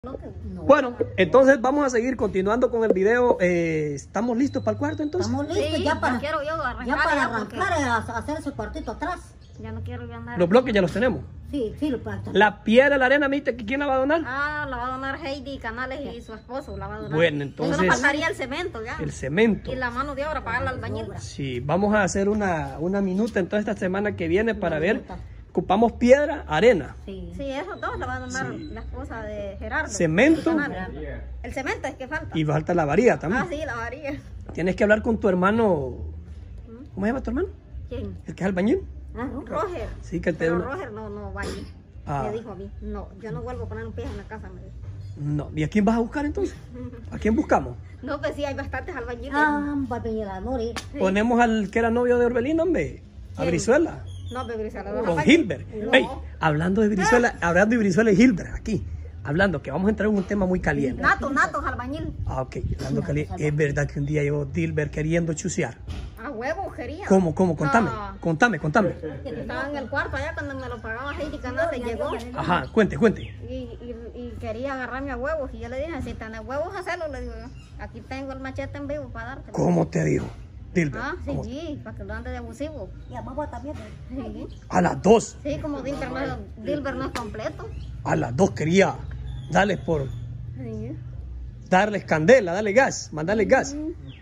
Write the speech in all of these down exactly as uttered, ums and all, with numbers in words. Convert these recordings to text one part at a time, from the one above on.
No. Bueno, entonces vamos a seguir continuando con el video. Eh, ¿Estamos listos para el cuarto entonces? Estamos listos Sí, ya para, quiero yo arrancar ya para ya arrancar a, a hacer ese cuartito atrás. Ya no quiero yo andar. Los bloques ya los tenemos. Sí, sí, lo falta. La piedra, la arena, ¿viste? ¿Quién la va a donar? Ah, la va a donar Heidi Canales y su esposo la va a donar. Bueno, entonces- Solo faltaría el cemento ya. El cemento. Y la mano de obra, pagar al albañil. Sí, vamos a hacer una, una minuta en toda esta semana que viene para ver. Ocupamos piedra, arena, Sí. Sí, esos dos la va a donar la esposa de Gerardo. Cemento. Canales. El cemento es que falta. y falta la varilla también. Ah, sí, la varía. Tienes que hablar con tu hermano. ¿Cómo se llama tu hermano? ¿Quién? ¿El que es albañil? Ah, no. Roger. Sí, que te Pero una- Roger no, no va allí. Ah. Me dijo a mí, no, yo no vuelvo a poner un pie en la casa, me dijo. No. ¿Y a quién vas a buscar entonces? ¿A quién buscamos? No, pues sí, hay bastantes albañiles. Ah, va a venir a morir. Sí. Ponemos al que era novio de Orbelina, hombre. A ¿Quién? Brizuela. No, pero Brizuela, no, Con papá. Gilbert. No. Ey, hablando de Brizuela, hablando de Brizuela y Gilbert, aquí. Hablando, que vamos a entrar en un tema muy caliente. Nato, Nato, albañil. Ah, ok. Hablando caliente. Es verdad que un día llegó Gilbert queriendo chusear. A huevo quería. ¿Cómo, cómo? Contame. Ah. Contame, contame. Estaba en el cuarto allá cuando me lo pagaba Heidi Canales, llegó Ajá, cuente, cuente. y, y, y quería agarrarme a huevos. Y yo le dije, si tenés huevos, hacelo, le digo yo. Aquí tengo el machete en vivo para darte. ¿Cómo te dijo? Gilbert. Ah, sí, ¿Cómo? sí, para que lo ande de abusivo. Y a mamá también. Sí, A las dos. sí, como Dilber no, Dilber no es completo. A las dos quería darles por. Sí. Darles candela, darle gas, mandarles gas.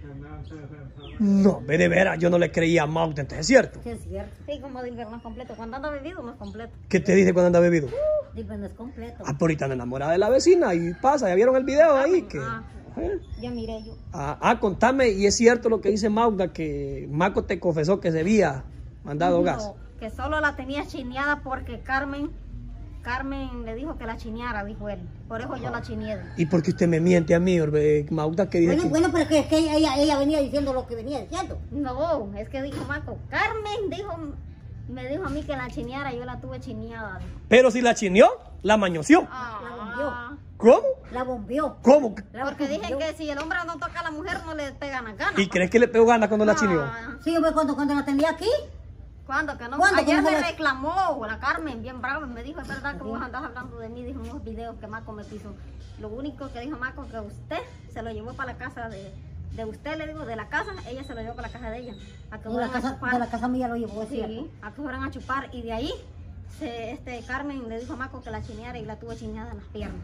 No, ve de veras, yo no le creía a Maute, entonces es cierto. Sí, es cierto. Sí, como Dilber no es completo. Cuando anda bebido no es completo. ¿Qué te dice cuando anda bebido? Dime, no es completo. Ah, pero ahorita anda enamorada de la vecina y pasa, ¿ya vieron el video ahí? Que, Ah. ¿eh? Ya miré yo. ah, ah, contame, y es cierto lo que dice Magda, que Maco te confesó que se había mandado gas. No, que solo la tenía chineada porque Carmen, Carmen le dijo que la chineara, dijo él. Por eso yo la chineé. ¿Y por qué usted me miente a mí, Orbe- Magda, que dice Bueno, que... bueno, pero que, que ella, ella venía diciendo lo que venía diciendo. No, es que dijo Marco, Carmen dijo, me dijo a mí que la chineara, yo la tuve chineada. Dijo. Pero si la chineó, la mañoció. Ah, ¿Cómo? La bombeó. ¿Cómo? La porque dije bombeó. que si el hombre no toca a la mujer no le pegan las ganas. ¿Y crees que le pegó ganas cuando la chineó? Ah, Sí, hombre, cuando, cuando la tenía aquí. ¿Cuándo? Que no. ¿Cuándo? Ayer ¿Cómo me la- reclamó la Carmen, bien brava, y me dijo, es verdad que vos andás hablando de mí, dijo en unos videos que Marco me puso. Lo único que dijo Marco que usted se lo llevó para la casa de, de usted, le digo, de la casa, ella se lo llevó para la casa de ella. A que De la fueran a casa, chupar. de la casa mía lo llevó, es Sí, cierto. a que fueran a chupar y de ahí se, este, Carmen le dijo a Marco que la chineara y la tuve chineada en las piernas.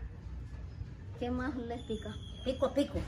¿Qué más le explica? Pico, pico.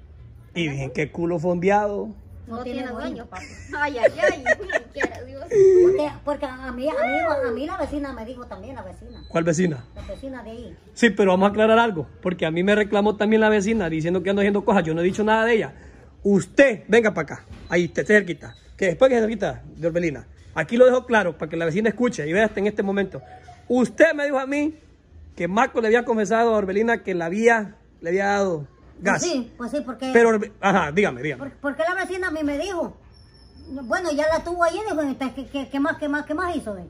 Y bien, qué culo fondeado. No, No tiene, tiene dueño, dueño. papi. Ay, ay, ay, ni quiera Dios. Porque, porque a, mí, a, mí, a mí la vecina me dijo también, la vecina. ¿Cuál vecina? La vecina de ahí. Sí, pero vamos a aclarar algo, porque a mí me reclamó también la vecina diciendo que ando haciendo cosas, yo no he dicho nada de ella. Usted, venga para acá, ahí, te cerquita, que después que se cerquita de Orbelina. Aquí lo dejo claro para que la vecina escuche y vea hasta en este momento. Usted me dijo a mí que Marco le había confesado a Orbelina que la había, le había dado gas. Pues sí, pues sí, porque... Pero, Orbe- ajá, dígame, dígame. por- porque la vecina a mí me dijo, bueno, ya la tuvo allí, dijo, entonces, ¿qué, qué, qué más, qué más, qué más hizo? De?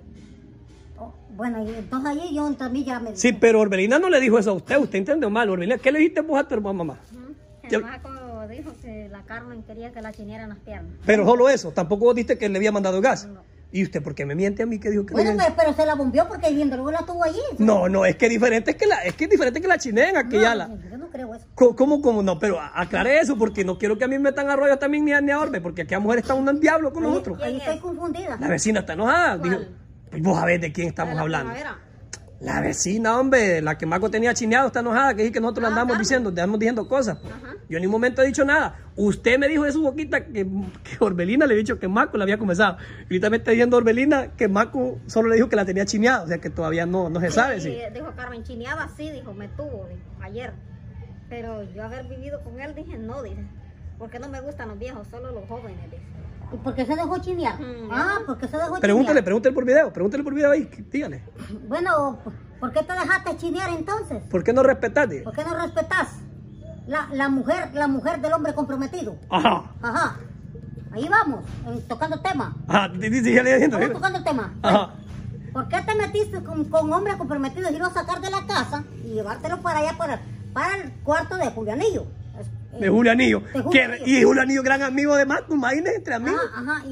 Oh, bueno, y entonces allí yo también ya me Sí, pero Orbelina no le dijo eso a usted, usted entendió mal. Orbelina, ¿qué le dijiste vos a tu hermana, mamá? Ya- El Marco dijo que la Carmen quería que la chineara en las piernas. Pero solo eso, tampoco vos diste que le había mandado gas. No. ¿Y usted por qué me miente a mí que dijo que Bueno, le había- pero, pero se la bombeó porque viendo luego la tuvo allí. No, no, es que diferente es que la, es que es diferente que la chineen aquella No, la. yo no creo eso. Co- ¿Cómo, cómo? No, pero a- aclaré eso porque no quiero que a mí me metan a rollo también ni a, ni a Orbe, porque aquí a mujer está un diablo con Ahí, nosotros. ahí ¿Quién estoy es? confundida. La vecina está enojada. ¿Cuál? Dijo, pues vos sabés de quién estamos La hablando. primavera. La vecina, hombre, la que Marco tenía chineado está enojada, que dice que nosotros le Ah, andamos Carmen. diciendo, le andamos diciendo cosas. Pues. Ajá. Yo en ningún momento he dicho nada. Usted me dijo de su boquita que, que Orbelina le había dicho que Marco le había comenzado. Y ahorita me está diciendo Orbelina que Marco solo le dijo que la tenía chineada, o sea que todavía no, no se sabe. Sí, Sí. dijo Carmen, chineada sí, dijo, me tuvo, dijo, ayer. Pero yo haber vivido con él, dije, no, dije, porque no me gustan los viejos, solo los jóvenes, dice. ¿Y por qué se dejó chinear? Mm, Ah, ¿por qué se dejó Pregúntele, chinear? pregúntele por video, pregúntele por video ahí, dígale. Bueno, ¿por qué te dejaste chinear entonces? ¿Por qué no respetaste? ¿Por qué no respetás la, la mujer, la mujer del hombre comprometido? Ajá, Ajá. Ahí vamos, eh, tocando el tema. ajá, di- di- síguele diciendo. Vamos tocando el tema. Ajá. ¿Por qué te metiste con, con hombres comprometidos y lo sacar de la casa y llevártelo para allá, para, para el cuarto de Julianillo? Es- De Julianillo. De Que, Julianillo. y Julianillo, gran amigo de Marco, imagínate, entre amigos. Ajá, ajá, y, y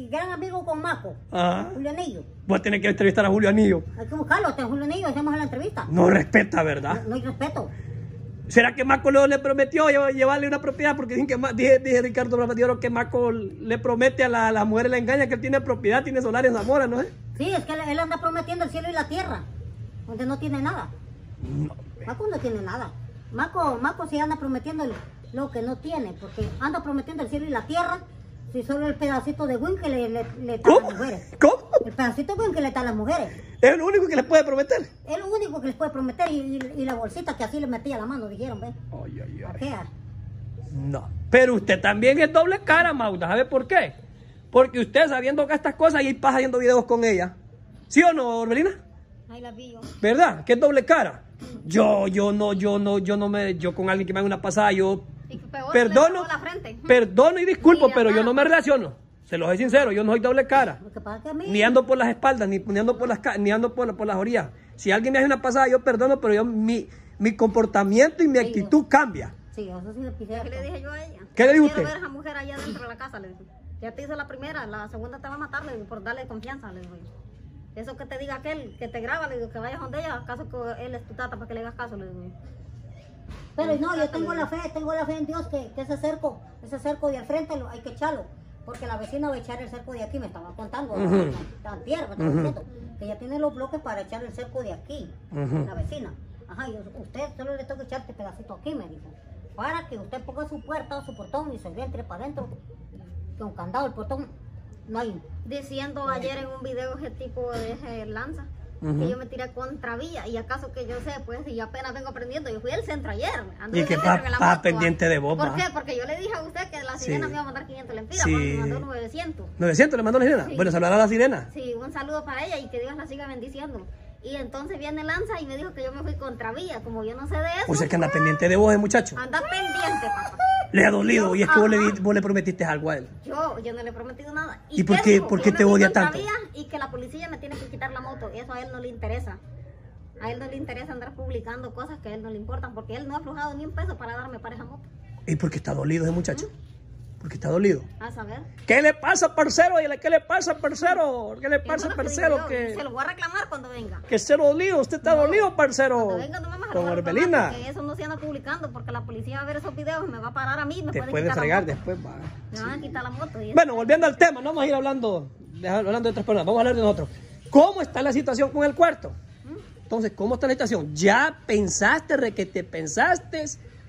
y que eran amigos con Maco, Ajá. Julio Anillo. Vos tenés que entrevistar a Julio Anillo. Hay que buscarlo, hasta Julio Anillo, hacemos la entrevista. No respeta, ¿verdad? No, no hay respeto. ¿Será que Maco luego le prometió llev- llevarle una propiedad? Porque dicen que Ma- dije, dije Ricardo Rafatero que Maco le promete a la, a la mujer, le engaña que él tiene propiedad, tiene solar en Zamora, ¿no es? Sí, es que él, él anda prometiendo el cielo y la tierra, donde no tiene nada. No. Maco no tiene nada. Maco, Maco sí anda prometiendo el- lo que no tiene, porque anda prometiendo el cielo y la tierra, si solo el pedacito de win que le, le, le da a ¿Cómo? las mujeres. ¿Cómo? El pedacito de win que le da a las mujeres. Es lo único que le puede prometer. Es lo único que les puede prometer y, y- y la bolsita que así le metía la mano, dijeron, ¿ves? Ay, ay, ¿A ay. qué? No. Pero usted también es doble cara, Mauda. ¿Sabe por qué? Porque usted sabiendo que estas cosas y pasa haciendo videos con ella. ¿Sí o no, Orbelina? Ahí la vi yo. ¿Verdad? Que es doble cara. Yo, yo no, yo no, yo no me, yo con alguien que me haga una pasada, yo Y que peor, perdono, le pegó la frente. perdono y disculpo, Mira, pero yo nada. no me relaciono. Se lo soy sincero, yo no soy doble cara. Lo que pasa es que a mí... Ni ando por las espaldas, ni, ni ando por las ca- ni ando por, por las orillas. Si alguien me hace una pasada, yo perdono, pero yo mi, mi comportamiento y mi Sí, actitud cambia. Sí, eso sí le pide. ¿Qué le dije yo a ella? ¿Qué le dijo Quiero usted? ver a esa mujer allá dentro de la casa, le digo. Ya te hice la primera, la segunda te va a matar, le digo, por darle confianza, le digo. Eso que te diga aquel, que te graba, le digo, que vayas donde ella, acaso que él es tu tata para que le hagas caso, le digo. Pero no, yo tengo la fe, tengo la fe en Dios que, que ese cerco, ese cerco de al frente lo- hay que echarlo. Porque la vecina va a echar el cerco de aquí, me estaba contando, Ujú. tan tierra, me estaba diciendo, que ella tiene los bloques para echar el cerco de aquí, Ujú. la vecina. Ajá, y usted solo le tengo que echar este pedacito aquí, me dijo. Para que usted ponga su puerta o su portón y se entre para adentro, con candado el portón, no hay. Diciendo ayer en un video ese tipo de ese lanza, Ujú. que yo me tiré contra vía, y acaso que yo sé, pues, y yo apenas vengo aprendiendo, yo fui al centro ayer. ando Y en que el está- centro en la está moto, pendiente ¿ah? de vos, ¿Por va. qué? Porque yo le dije a usted que la Sí. sirena me iba a mandar quinientos lempiras, Sí. porque me mandó novecientos. ¿novecientos le mandó la sirena? Sí. Bueno, se hablará la sirena. Sí, un saludo para ella y que Dios la siga bendiciendo. Y entonces viene Lanza y me dijo que yo me fui contra vía, como yo no sé de eso. O sea que anda pendiente de vos, el muchacho. Anda pendiente, papá. Le ha dolido y es que vos le, Ajá. di- vos le prometiste algo a él. Yo, yo no le he prometido nada. ¿Y por qué- dijo? por Que qué yo te me fui odia contra tanto? vía y que la policía me tiene que quitar la moto. Eso a él no le interesa. A él no le interesa andar publicando cosas que a él no le importan, porque él no ha aflojado ni un peso para darme para esa moto. ¿Y por qué está dolido ese muchacho? Porque está dolido. A saber. ¿Qué le pasa, parcero? Dile, ¿qué le pasa, parcero? ¿Qué le Eso pasa, es lo que parcero? digo yo, Que, Se lo voy a reclamar cuando venga. que esté dolido. Usted está dolido, parcero. Cuando venga no me vas a Con reclamar, Orbelina. porque eso no se anda publicando, porque la policía va a ver esos videos y me va a parar a mí y me Te pueden puede quitar fregar la moto. después, va. Me van a quitar la moto. Y Bueno, volviendo al tema, no vamos a ir hablando, de- hablando de otras personas, vamos a hablar de nosotros. ¿Cómo está la situación con el cuarto? Entonces, ¿cómo está la situación? ¿Ya pensaste, re que te pensaste,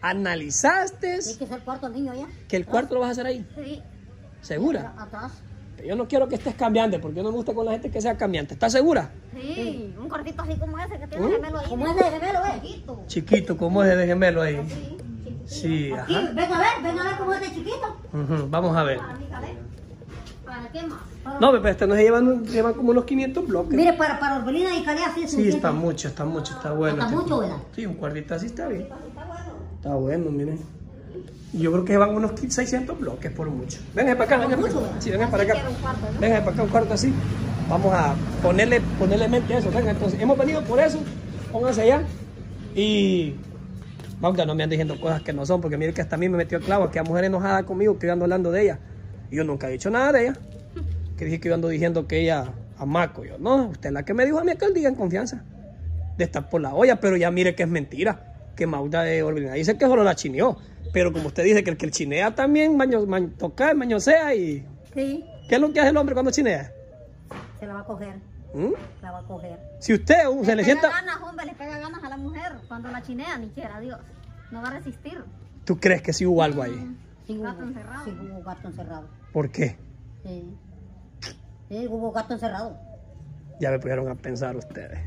analizaste Hay que ser cuarto niño ya. que el cuarto lo vas a hacer ahí? Sí. ¿Segura? Atrás. Yo no quiero que estés cambiante, porque yo no me gusta con la gente que sea cambiante. ¿Estás segura? Sí, un cortito así como ese que tiene ¿Mm? gemelo ahí. Como ese gemelo, ¿eh? Chiquito. Chiquito, como es de gemelo ahí. Sí, chiquito. Sí, Aquí, ajá. ven a ver, ven a ver cómo es de chiquito. Ujú, vamos a ver. Para mí, ¿vale? ¿Para qué más? No, pero este no se llevan, se llevan como unos quinientos bloques. Mire, para, para Orbelina y Calea sí es Sí, suficiente. está mucho, está mucho, está bueno. Está mucho, ¿verdad? Sí, un cuartito así está bien. Está bueno, miren. Yo creo que van unos seiscientos bloques por mucho. Venga para acá, venga para acá. Sí, venga para acá. Quiero un cuarto, ¿no? Venga para acá, un cuarto así. Vamos a ponerle, ponerle mente a eso. Venga, entonces, hemos venido por eso. Pónganse allá. Y vamos, no me anden diciendo cosas que no son, porque mire que hasta a mí me metió el clavo, que a mujer enojada conmigo, que yo ando hablando de ella. Y yo nunca he dicho nada de ella. Que dije que yo ando diciendo que ella a Maco. Yo, no, usted es la que me dijo a mí aquel día en confianza. De estar por la olla, pero ya mire que es mentira. Que Mauda de Orbelina dice que solo la chineó. Pero como usted dice que el que el chinea también maño, maño, toca, mañosea y... Sí, ¿Qué es lo que hace el hombre cuando chinea? se la va a coger, ¿Mm? la va a coger. Si usted uh, se le pega sienta... ganas, hombre, le pega ganas a la mujer cuando la chinea, ni quiera Dios. No va a resistir. ¿Tú crees que sí hubo algo ahí? Sí, Gato hubo, encerrado. sí, hubo gato encerrado. ¿Por qué? Sí. Sí, hubo gato encerrado. Ya me pusieron a pensar ustedes.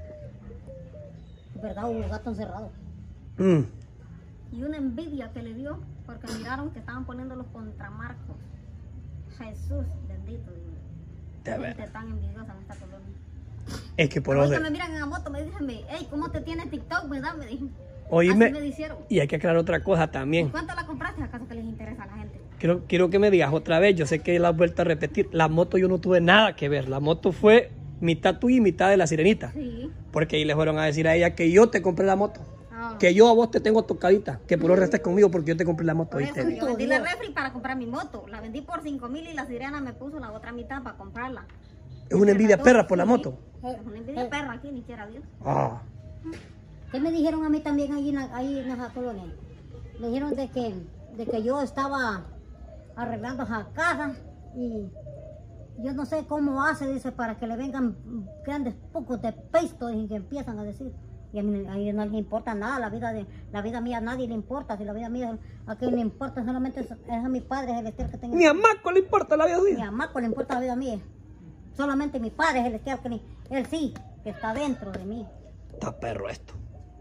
Es verdad, hubo gato encerrado. Mm. Y una envidia que le dio porque miraron que estaban poniendo los contramarcos. Jesús, bendito Dios. De Gente veras. tan envidiosa en esta colonia. Es que por Ahorita donde... me miran en la moto, me dicen, hey, ¿cómo te tiene TikTok, verdad? Me dijeron. Oíme, Así me dijeron. y hay que aclarar otra cosa también. ¿Cuánto la compraste? ¿Acaso que les interesa a la gente? Quiero, quiero que me digas otra vez, yo sé que la has vuelto a repetir, la moto yo no tuve nada que ver, la moto fue mitad tuya y mitad de la sirenita. Sí. Porque ahí le fueron a decir a ella que yo te compré la moto. Ah, que yo a vos te tengo tocadita, que por ahora estés conmigo porque yo te compré la moto. Por eso, ¿Viste? yo vendí la refri para comprar mi moto. La vendí por cinco mil y la sirena me puso la otra mitad para comprarla. Es una envidia perra por la moto. Es una envidia perra aquí, ni quiera Dios. Ah, ¿Qué me dijeron a mí también ahí en, la, ahí en esa colonia? Me dijeron de que, de que yo estaba arreglando esa casa y yo no sé cómo hace, dice, para que le vengan grandes pocos de pesto y que empiezan a decir. Y a mí, a mí no le importa nada, la vida de la vida mía a nadie le importa, si la vida mía a quien le importa solamente es, es a mi Padre Celestial que tenga. ni a Maco le importa la vida Ni suya. a Marco le importa la vida mía. Solamente mi Padre Celestial, que ni- él sí, que está dentro de mí. Está perro esto.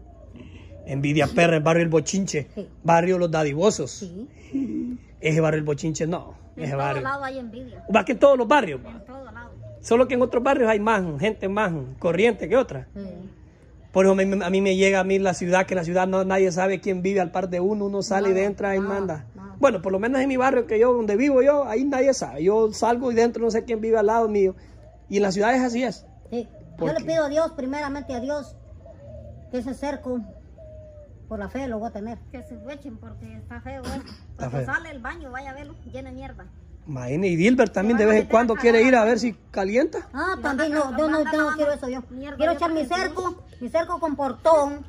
Envidia perra el barrio El Bochinche, Sí. barrio Los Dadivosos. Sí. Ese barrio El Bochinche no, En ese todo barrio. lado hay envidia. Va que en todos los barrios, va. En todo lado. Solo que en otros barrios hay más gente más corriente que otra. Sí. Por eso a mí, a mí me llega a mí la ciudad, que la ciudad no nadie sabe quién vive al par de uno, uno sale y Nada, entra y nada, manda. nada. Bueno, por lo menos en mi barrio que yo, donde vivo yo, ahí nadie sabe. Yo salgo y dentro no sé quién vive al lado mío. Y en las ciudades así es. Sí. ¿Por Yo le qué? pido a Dios, primeramente a Dios, que ese cerco, por la fe lo voy a tener. Que se echen porque está feo eso. Está Porque feo. sale el baño, vaya a verlo, lleno de mierda. Imagínate, y Dilbert también Se de van a vez en meter cuando a quiere cagar ir a al ver baño. si calienta. Ah, Y también lo no, mandan- yo lo no, mandan yo no lavando quiero eso yo. mierda, Quiero yo echar mi también. cerco, mi cerco con portón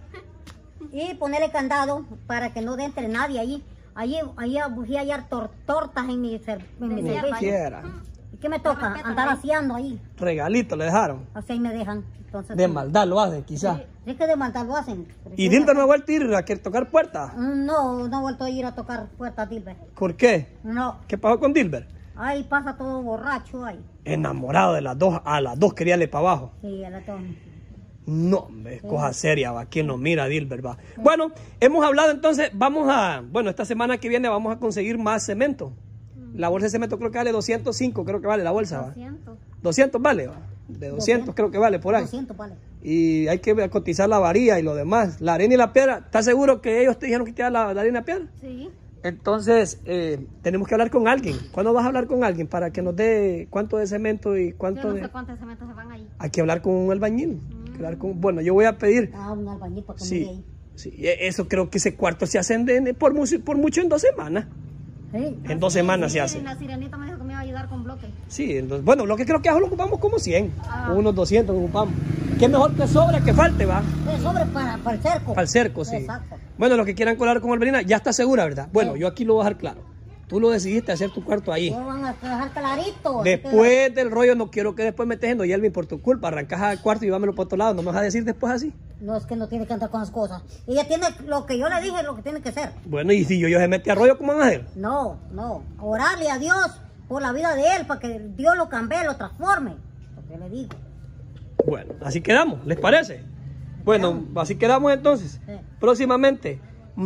y ponerle candado para que no entre nadie allí. Allí, allí voy a hallar tor- tortas en mi, cer- en mi De mierda. servicio. Quiera. ¿Y qué me toca? respetan Andar ahí. haciendo ahí. Regalito le dejaron. Así ahí me dejan. Entonces, De maldad lo hacen, quizás. es que de maldad lo hacen. Pero Y sí, Dilbert no ha vuelto a ir a que tocar puertas. Mm, No, no he vuelto a ir a tocar puertas, Dilber. ¿Por qué? No, ¿Qué pasó con Dilbert? ahí pasa todo borracho ahí. Enamorado de las dos, a las dos quería irle para abajo. Sí, a la to- No, hombre, es cosa seria, va. ¿Quién lo mira, Dilbert, va? Bueno, hemos hablado entonces, vamos a, bueno, esta semana que viene vamos a conseguir más cemento. La bolsa de cemento creo que vale doscientos cinco, creo que vale la bolsa, va. doscientos. doscientos vale, va. De doscientos creo que vale por ahí. doscientos, vale. Y hay que cotizar la varilla y lo demás. La arena y la piedra, ¿estás seguro que ellos te dijeron que queda la, la arena y la piedra? Sí. Entonces, eh, tenemos que hablar con alguien. ¿Cuándo vas a hablar con alguien para que nos dé cuánto de cemento y Yo cuánto no de...? sé cuántos cementos se van ahí. Hay que hablar con un albañil. Hay que hablar con... Bueno, yo voy a pedir... Ah, un albañil para que me dé Sí, ahí. sí, e- eso creo que ese cuarto se hace en- en- por, mucho- por mucho en dos semanas. Sí. En dos semanas se Sí, hace. La sirenita me dijo que me iba a ayudar con bloques. Sí, entonces, bueno, lo que creo que ahora lo ocupamos como cien. Ah. Unos doscientos ocupamos. Qué mejor que sobra que falte, va. Es sobre para, para el cerco. Para el cerco, sí. Exacto. Bueno, los que quieran colar con Albelina, ya está segura, ¿verdad? Bueno, Sí. yo aquí lo voy a dejar claro. Tú lo decidiste hacer tu cuarto ahí. No van a dejar clarito. así Después del rollo, no quiero que después me estés diciendo, Yelvin, por tu culpa, arrancas al cuarto y llévamelo por otro lado. No me vas a decir después así. que- No es que no tiene que entrar con las cosas. Ella tiene lo que yo le dije, lo que tiene que ser. Bueno, y si yo, yo se mete a rollo, ¿cómo van a hacer? No, no. Orarle a Dios por la vida de él, para que Dios lo cambie, lo transforme. Lo que le digo. Bueno, así quedamos, ¿les parece? Bueno, así quedamos entonces. Sí. Próximamente,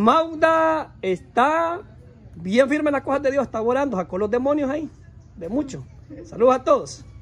Magda está bien firme en las cosas de Dios, está orando, sacó los demonios ahí, de mucho. Saludos a todos.